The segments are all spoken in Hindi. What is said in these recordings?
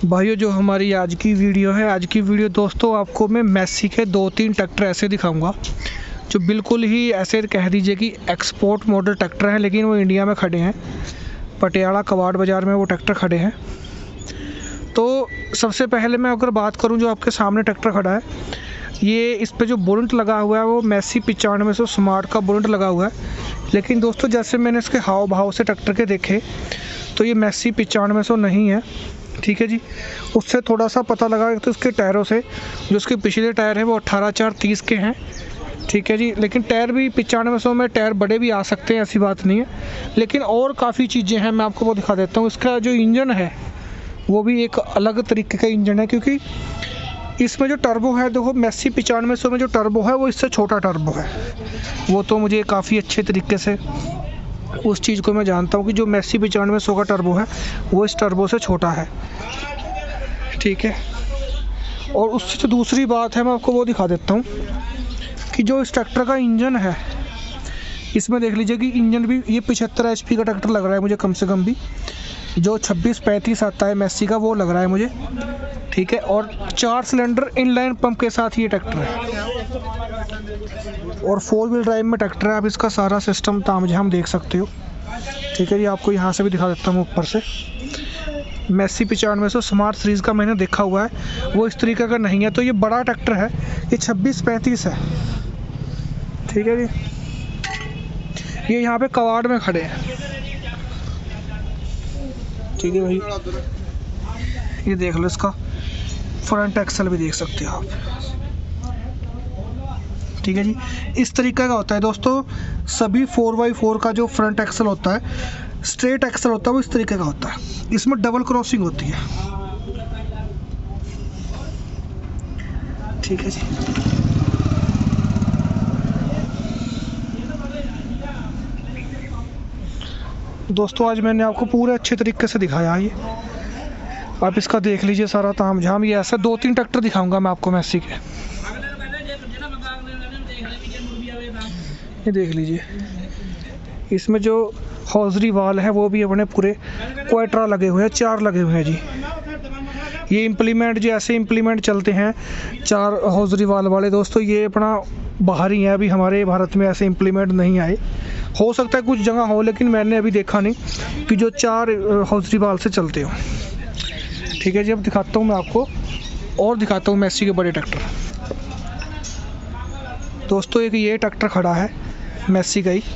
भाइयों, जो हमारी आज की वीडियो दोस्तों, आपको मैं मेस्सी के 2-3 ट्रैक्टर ऐसे दिखाऊंगा जो बिल्कुल ही ऐसे कह दीजिए कि एक्सपोर्ट मॉडल ट्रैक्टर हैं, लेकिन वो इंडिया में खड़े हैं। पटियाला कवाड़ बाज़ार में वो ट्रैक्टर खड़े हैं। तो सबसे पहले मैं अगर बात करूं, जो आपके सामने ट्रैक्टर खड़ा है, ये इस पे जो बुलेट लगा हुआ है वो मेस्सी 9500 स्मार्ट का बुलेट लगा हुआ है। लेकिन दोस्तों, जैसे मैंने इसके हाव भाव से ट्रैक्टर के देखे तो ये मेस्सी 9500 नहीं है, ठीक है जी। उससे थोड़ा सा पता लगा तो इसके टायरों से, जो इसके पिछले टायर हैं वो 18/4/30 के हैं, ठीक है जी। लेकिन टायर भी 9500 में टायर बड़े भी आ सकते हैं, ऐसी बात नहीं है। लेकिन और काफ़ी चीज़ें हैं, मैं आपको वो दिखा देता हूँ। इसका जो इंजन है वो भी एक अलग तरीके का इंजन है, क्योंकि इसमें जो टर्बो है, देखो मेस्सी 9500 में जो टर्बो है वो इससे छोटा टर्बो है। वो तो मुझे काफ़ी अच्छे तरीके से उस चीज़ को मैं जानता हूँ कि जो मेस्सी 9500 का टर्बो है वो इस टर्बो से छोटा है, ठीक है। और उससे जो दूसरी बात है, मैं आपको वो दिखा देता हूँ कि जो इस ट्रैक्टर का इंजन है, इसमें देख लीजिए कि इंजन भी ये 75 HP का ट्रैक्टर लग रहा है मुझे, कम से कम भी। जो 2635 आता है मेस्सी का वो लग रहा है मुझे, ठीक है। और 4 सिलेंडर इनलाइन पंप के साथ ये ट्रैक्टर है, और 4 व्हील ड्राइव में ट्रैक्टर है। आप इसका सारा सिस्टम तामझाम देख सकते हो, ठीक है जी। आपको यहाँ से भी दिखा देता हूँ ऊपर से। मेस्सी 9500 स्मार्ट सीरीज़ का मैंने देखा हुआ है, वो इस तरीके का नहीं है। तो ये बड़ा ट्रैक्टर है, ये 2635 है, ठीक है जी। ये यहाँ पे कवाड़ में खड़े हैं, ठीक है भाई। ये देख लो, इसका फ्रंट एक्सल भी देख सकते हो आप, ठीक है जी। इस तरीके का होता है दोस्तों, सभी 4x4 का जो फ्रंट एक्सल होता है, स्ट्रेट एक्सल होता है, वो इस तरीके का होता है। इसमें डबल क्रॉसिंग होती है, ठीक है जी। दोस्तों, आज मैंने आपको पूरे अच्छे तरीके से दिखाया है। ये आप इसका देख लीजिए सारा तामझाम। ये ऐसा 2-3 ट्रैक्टर दिखाऊंगा मैं आपको मेस्सी के। ये देख लीजिए, इसमें जो हौजरी वाल है वो भी अपने पूरे क्वाड्रा लगे हुए हैं, 4 लगे हुए हैं जी। ये इम्प्लीमेंट जो ऐसे इम्प्लीमेंट चलते हैं 4 हौजरी वाल वाले, दोस्तों ये अपना बाहर ही है। अभी हमारे भारत में ऐसे इम्प्लीमेंट नहीं आए, हो सकता है कुछ जगह हो, लेकिन मैंने अभी देखा नहीं कि जो 4 हौजरी वाल से चलते हो, ठीक है जी। अब दिखाता हूँ मैं आपको, और दिखाता हूँ मेस्सी के बड़े ट्रैक्टर। दोस्तों, एक ये ट्रैक्टर खड़ा है मेस्सी का ही,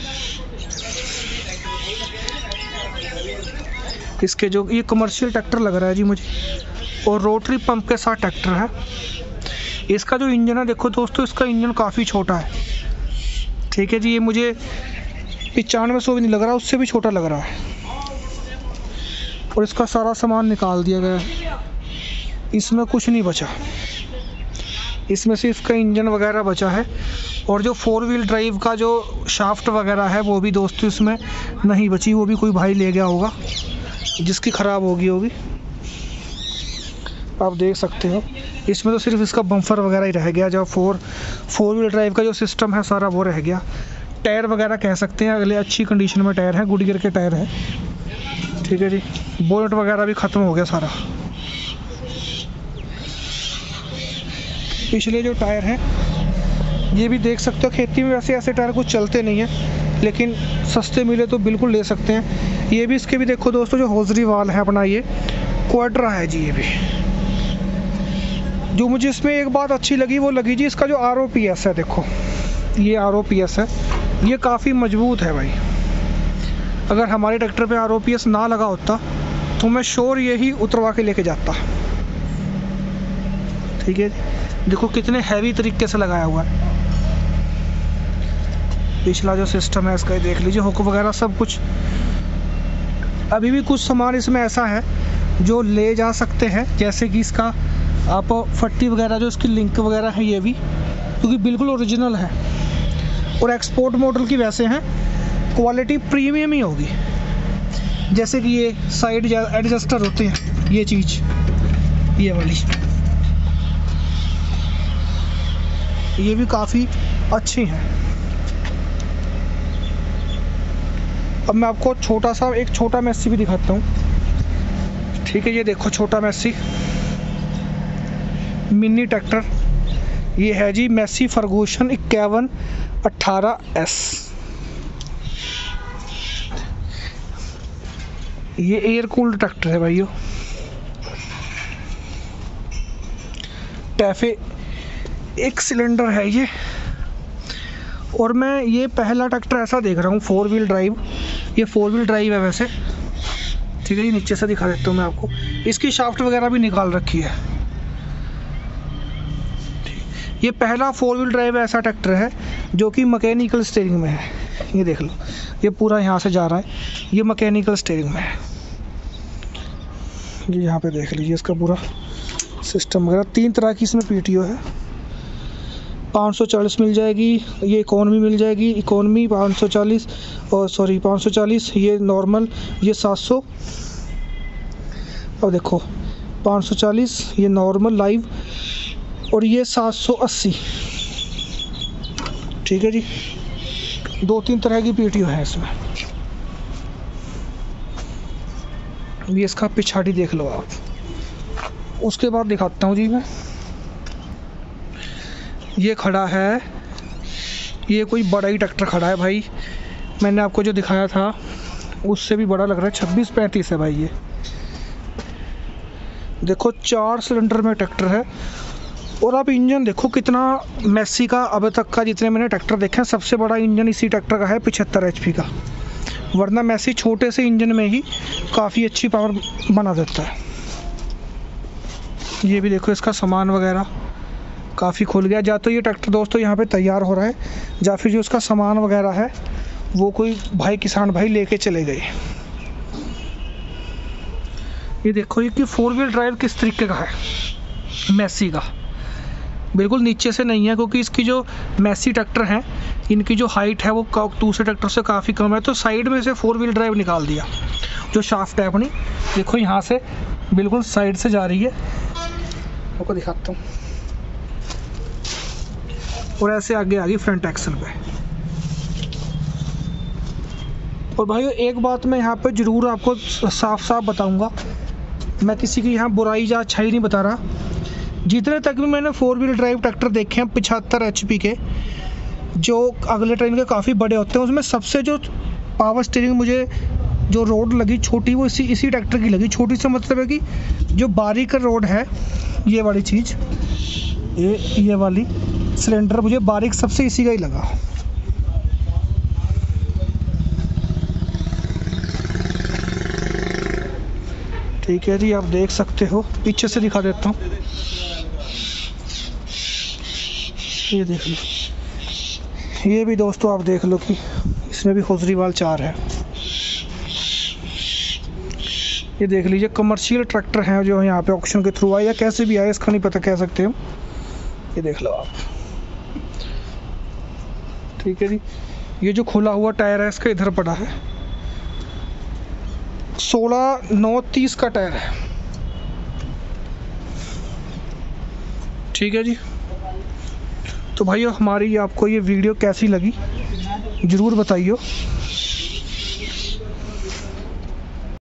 इसके जो ये कमर्शियल ट्रैक्टर लग रहा है जी मुझे, और रोटरी पंप के साथ ट्रैक्टर है। इसका जो इंजन है, देखो दोस्तों, इसका इंजन काफ़ी छोटा है, ठीक है जी। ये मुझे 9500 भी नहीं लग रहा, उससे भी छोटा लग रहा है। और इसका सारा सामान निकाल दिया गया है, इसमें कुछ नहीं बचा, इसमें सिर्फ इसका इंजन वगैरह बचा है। और जो 4 व्हील ड्राइव का जो शाफ्ट वगैरह है वो भी दोस्तों इसमें नहीं बची, वो भी कोई भाई ले गया होगा जिसकी ख़राब होगी। आप देख सकते हो, इसमें तो सिर्फ इसका बम्फर वगैरह ही रह गया। जो 4 व्हील ड्राइव का जो सिस्टम है सारा वो रह गया। टायर वगैरह कह सकते हैं अगले अच्छी कंडीशन में टायर हैं, गुडगियर के टायर हैं, ठीक है जी। बोनट वगैरह भी ख़त्म हो गया सारा। पिछले जो टायर हैं ये भी देख सकते हो, खेती में वैसे ऐसे टायर कुछ चलते नहीं हैं, लेकिन सस्ते मिले तो बिल्कुल ले सकते हैं। ये भी, इसके भी देखो दोस्तों, जो हौजरी वाल है अपना, ये क्वाड्रा है जी। ये भी जो मुझे इसमें एक बात अच्छी लगी वो लगी जी, इसका जो ROPS है, देखो ये ROPS है, ये काफ़ी मजबूत है भाई। अगर हमारे ट्रैक्टर पे ROPS ना लगा होता तो मैं श्योर यही उतरवा के लेके जाता, ठीक है। देखो कितने हैवी तरीके से लगाया हुआ है। पिछला जो सिस्टम है इसका ये देख लीजिए, हुक वगैरह सब कुछ। अभी भी कुछ सामान इसमें ऐसा है जो ले जा सकते हैं, जैसे कि इसका आप फट्टी वगैरह जो इसकी लिंक वगैरह है, ये भी, क्योंकि बिल्कुल ओरिजिनल है और एक्सपोर्ट मॉडल की वैसे हैं, क्वालिटी प्रीमियम ही होगी। जैसे कि ये साइड एडजस्टर होते हैं, ये चीज़, ये वाली, ये भी काफ़ी अच्छी हैं। अब मैं आपको एक छोटा मेस्सी भी दिखाता हूँ। ठीक है, ये देखो छोटा मैसी मिनी ट्रैक्टर, ये है जी मैसी फर्गूसन 5118S। ये एयर कूल्ड ट्रैक्टर है भाइयों, टैफे एक सिलेंडर है ये। और मैं ये पहला ट्रैक्टर ऐसा देख रहा हूँ 4 व्हील ड्राइव, ये 4 व्हील ड्राइव है वैसे, ठीक है। ये नीचे से दिखा देता हूँ मैं आपको, इसकी शाफ्ट वगैरह भी निकाल रखी है। ये पहला 4 व्हील ड्राइव ऐसा ट्रैक्टर है जो कि मैकेनिकल स्टीयरिंग में है। ये देख लो, ये पूरा यहाँ से जा रहा है, ये मैकेनिकल स्टीयरिंग में है। ये यहाँ पे देख लीजिए इसका पूरा सिस्टम वगैरह। 3 तरह की इसमें पीटीओ है, 540 मिल जाएगी, ये इकोनॉमी मिल जाएगी, इकोनॉमी 540 और सॉरी 540, ये नॉर्मल ये 700, और देखो 540 ये नॉर्मल लाइव, और ये 780, ठीक है जी। 2-3 तरह की पीटीओ है इसमें। ये इसका पिछाड़ी देख लो आप। उसके बाद दिखाता हूँ जी मैं, ये खड़ा है, ये कोई बड़ा ही ट्रैक्टर खड़ा है भाई। मैंने आपको जो दिखाया था उससे भी बड़ा लग रहा है, 2635 है भाई ये। देखो 4 सिलेंडर में ट्रैक्टर है, और आप इंजन देखो कितना मैसी का। अब तक का जितने मैंने ट्रैक्टर देखे हैं सबसे बड़ा इंजन इसी ट्रैक्टर का है, 75 HP का। वरना मैसी छोटे से इंजन में ही काफ़ी अच्छी पावर बना देता है। ये भी देखो इसका सामान वगैरह काफ़ी खुल गया। या तो ये ट्रैक्टर दोस्तों यहाँ पे तैयार हो रहा है, या फिर जो उसका सामान वगैरह है वो कोई भाई किसान भाई लेके चले गए। ये देखो ये कि 4 व्हील ड्राइव किस तरीके का है मैसी का, बिल्कुल नीचे से नहीं है, क्योंकि इसकी जो मैसी ट्रैक्टर हैं इनकी जो हाइट है वो दूसरे ट्रैक्टर से काफ़ी कम है, तो साइड में से 4 व्हील ड्राइव निकाल दिया। जो शाफ्ट है अपनी देखो यहाँ से बिल्कुल साइड से जा रही है, आपको दिखाता हूँ, और ऐसे आगे आ गई फ्रंट एक्सल पे। और भाइयों एक बात मैं यहाँ पे ज़रूर आपको साफ साफ बताऊँगा, मैं किसी की यहाँ बुराई या अच्छाई नहीं बता रहा। जितने तक भी मैंने 4 व्हील ड्राइव ट्रैक्टर देखे हैं 75 HP के, जो अगले ट्रेन के काफ़ी बड़े होते हैं, उसमें सबसे जो पावर स्टीयरिंग मुझे जो रोड लगी छोटी वो इसी ट्रैक्टर की लगी। छोटी से मतलब है कि जो बारीक रोड है ये वाली चीज़, ये वाली सिलेंडर मुझे बारीक सबसे इसी का ही लगा। ठीक है जी, आप देख सकते हो, पीछे से दिखा देता हूँ, ये देख लो। ये भी दोस्तों आप देख लो कि इसमें भी होजरीवाल 4 है। ये देख लीजिए कमर्शियल ट्रैक्टर हैं जो यहाँ पे ऑक्शन के थ्रू आए या कैसे भी आए, इसका नहीं पता कह सकते हम। ये देख लो आप, ठीक है जी। ये जो खुला हुआ टायर है इसका इधर पड़ा है, 16/9/30 का टायर है, ठीक है जी। तो भाइयों हमारी आपको ये वीडियो कैसी लगी ज़रूर बताइए।